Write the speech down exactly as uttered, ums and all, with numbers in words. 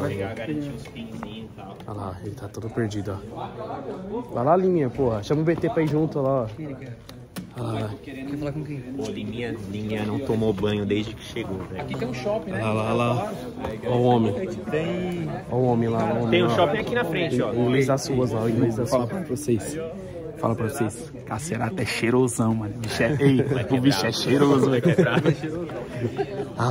Pegar, garantir os pinzinhos e tal. Olha lá, ele tá todo perdido, ó. Vai lá, Liminha, porra. Chama o B T pra ir junto, lá, ó. Olha lá. Quer falar com quem? Pô, Liminha, Liminha não tomou banho desde que chegou, velho. Aqui tem um shopping, né? Olha lá, olha lá. Olha o homem. Tem... Olha o homem lá. O homem, Tem um ó. shopping aqui na frente, ó. O inglês das suas, ó. O inglês das Fala suas. pra vocês. Fala pra vocês. Cacerata é cheirosão, mano. O bicho é, ei, o bicho é cheiroso, velho.